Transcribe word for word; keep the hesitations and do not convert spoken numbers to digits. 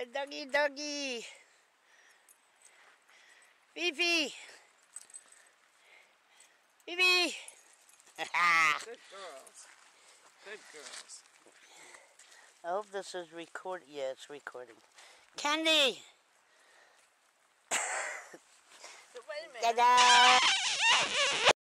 A doggy, doggy. Fifi. Fifi. Good girls. Good girls. I hope this is recording. Yeah, it's recording. Kandi. So wait a minute. Ta-da!